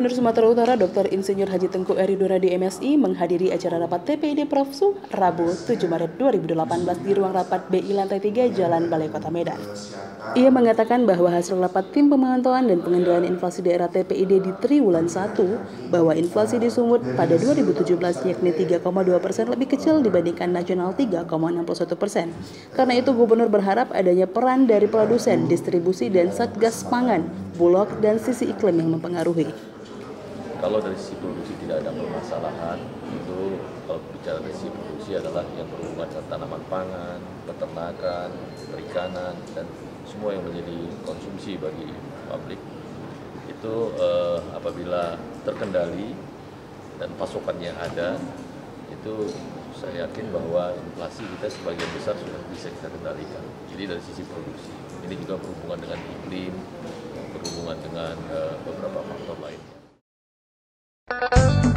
Gubernur Sumatera Utara Dr. Insinyur Haji Tengku Eri Duradi MSI menghadiri acara rapat TPID Profsu Rabu 7 Maret 2018 di ruang rapat BI Lantai 3 Jalan Balai Kota Medan. Ia mengatakan bahwa hasil rapat tim pemantauan dan pengendalian inflasi daerah TPID di triwulan 1 bahwa inflasi di Sumut pada 2017 yakni 3,2% lebih kecil dibandingkan nasional 3,61%. Karena itu Gubernur berharap adanya peran dari produsen, distribusi dan Satgas Pangan, Bulog dan sisi iklim yang mempengaruhi. Kalau dari sisi produksi tidak ada permasalahan, itu kalau bicara dari sisi produksi adalah yang berhubungan dengan tanaman pangan, peternakan, perikanan, dan semua yang menjadi konsumsi bagi publik. Itu apabila terkendali dan pasokannya ada, itu saya yakin bahwa inflasi kita sebagian besar sudah bisa kita kendalikan. Jadi dari sisi produksi, ini juga berhubungan dengan iklim, berhubungan dengan beberapa faktor lainnya.